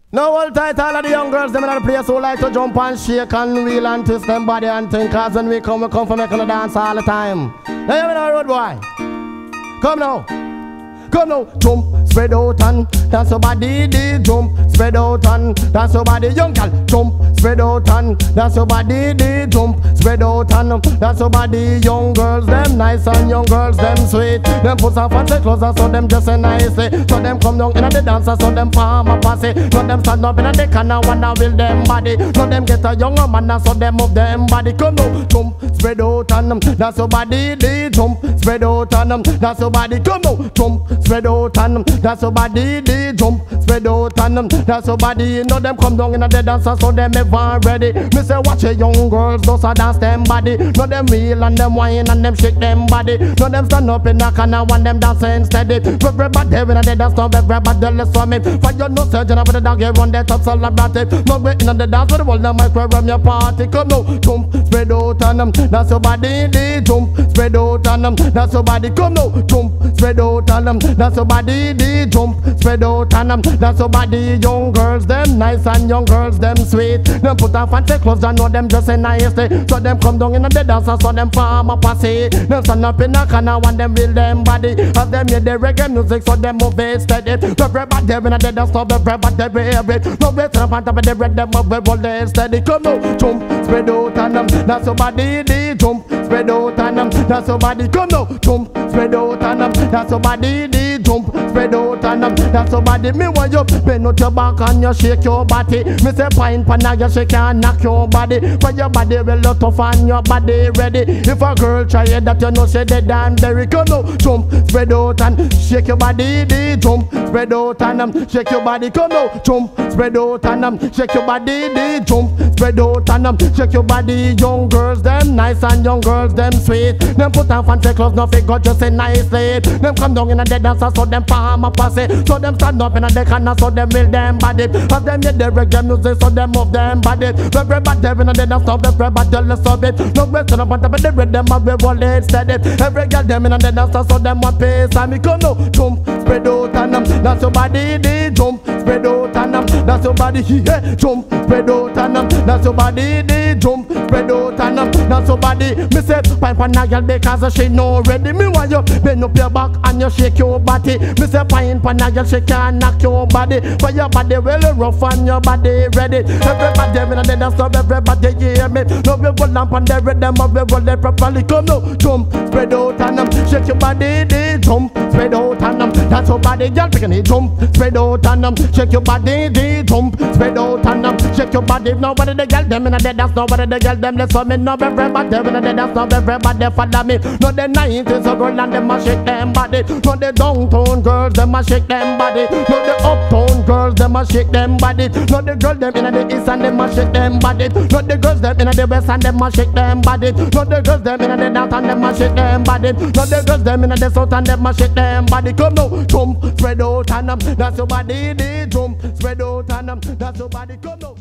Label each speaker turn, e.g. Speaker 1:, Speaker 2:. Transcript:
Speaker 1: Now all tight, all of the young girls them in the place who like to jump and shake and wheel and twist them body and think. Cause when we come for making the dance all the time. Now you know road boy. Come now. Come now, jump, spread out and dance your body, jump, spread out and dance your body, young girl, jump, spread out and dance your body, jump, spread out and dance your body, young girls, them nice and young girls, them sweet, them put some fancy clothes and so them dress nicely, so them come down in the dancer, so them farm a passe, so them stand up in the corner, wanna will them body, so them get a younger man and so them move them body, come now, jump, spread out and dance your body, jump, spread out and dance your body, come now, jump, spread out and that's your body, jump, spread out and that's your body. You know them come down in the dancer, so them ever ready. Me say watch a young girls just a dance them body. Know them wheel and them wine and them shake them body. Know them stand up in the corner and them dancing steady. Everybody when they dance, now everybody listen me. For you no surgeon up with the dog, you run the top celebrity. No waiting on the dance with the world, the microphone your party. Come now, jump, spread out and that's your body, jump, spread out and that's your body. Come now, jump, spread out and that's your body, jump, spread out and that's your body. Young girls, them nice and young girls, them sweet. Them put on fancy clothes, I know them just nicely. So them come down in the dancer, so them farm a passe. Them stand up in the corner and them build them body. As them hear the reggae music, so them move it steady. Everybody when they dance, so everybody wear it. No wait on top of the red, them move it steady. Come now, jump, spread out and that's your body, jump, spread out and that's your body. Come now, jump, spread out and that's your body, jump, spread out and that's your body. Me want you bend out your back and you shake your body. Me say pine pan you shake and knock your body. For your body will look tough and your body ready. If a girl try it that you know she dead and very. Come now, jump, spread out and shake your body, jump, spread out and shake your body. Come now, jump, spread out and shake your body, jump, spread out and shake your body. Young girls, them nice and young girls, them sweet. Them put on fancy clothes, nothing got just say nicely. Them come down in the dancer, so them palm a passe. So them stand up in the corner, so them build them body. As them hear the reggae music, so them move them body. Everybody in the dance, so everybody listen it. No question about the rhythm, and we roll it steady. Every girl them in the dance, so them want pace. And me come now, jump, spread out and that's your body, jump, spread out and that's your body, yeah, jump, spread out and that's your body, jump, spread out and that's your body. Me say, pine pan a girl because she no ready. Me want you bend up your back and you shake your body. Me say, pine pan a girl she can knock your body. For your body well rough and your body ready. Everybody in the dance, so everybody hear me. No we roll up on the rhythm, we roll it properly. Come now, jump, spread out and shake your body, jump, spread out and that's your body, girl picking it, jump, spread out and shake your body, jump, spread out and shake your body. Nobody the girl them in the dance, nobody the girl them listen me. No everybody in the dance, no everybody follow me. No the 90s a girl and them a shake them body. No the downtown girls them a shake them body. No the uptown girls them a shake them body. No the girls them in the east and them a shake them body. No the girls them in the west and them a shake them body. No the girls them in the north and them a shake them body. No the girls them in the south and them a shake them body. Come now, jump, spread out and that's your body, jump, spread out and that's your body. Come now.